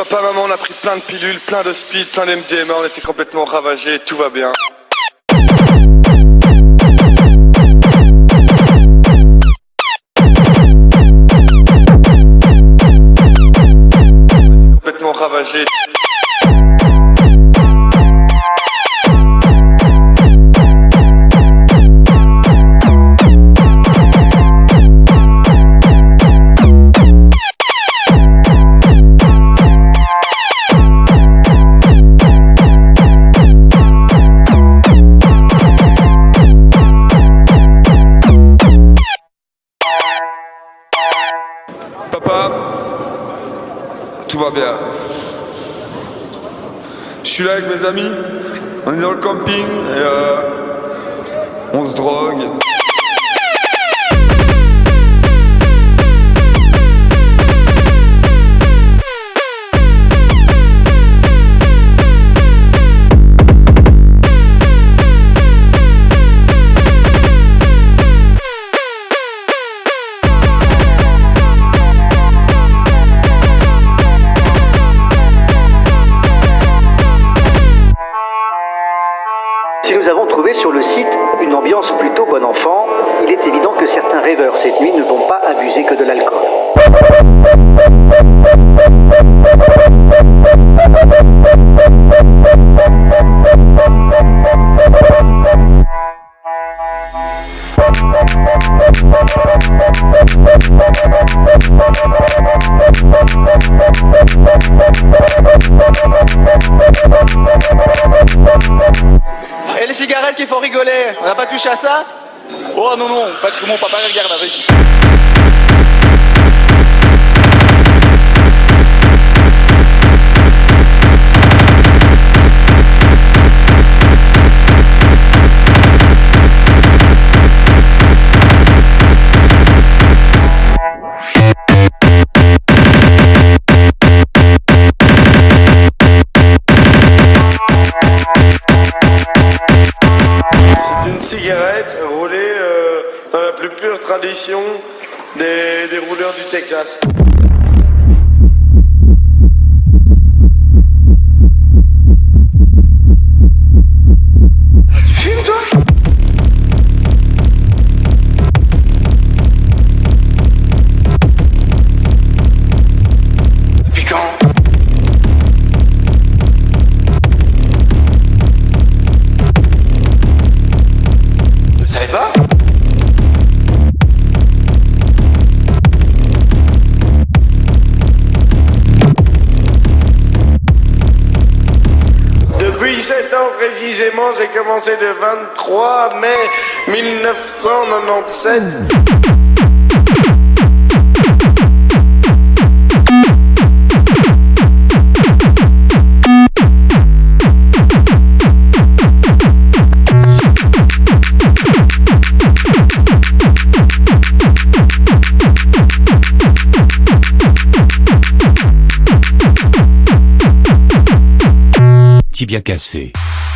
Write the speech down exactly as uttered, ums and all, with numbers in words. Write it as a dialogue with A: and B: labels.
A: Papa, maman, on a pris plein de pilules, plein de speed, plein d'M D M A, on était complètement ravagés, tout va bien. Complètement ravagés. Papa, tout va bien. Je suis là avec mes amis, on est dans le camping et euh, on se drogue.
B: Si nous avons trouvé sur le site une ambiance plutôt bon enfant, il est évident que certains rêveurs cette nuit ne vont pas abuser que de l'alcool.
C: Et les cigarettes qu'il faut rigoler, on n'a pas touché à ça? Oh non, non, parce que mon papa regarde avec.
A: C'est une cigarette roulée euh, dans la plus pure tradition des, des rouleurs du Texas. Tu fumes toi? Depuis quand? Vous savez pas? Depuis sept ans précisément, j'ai commencé le vingt-trois mai mille neuf cent quatre-vingt-dix-sept.
D: Tibia cassé.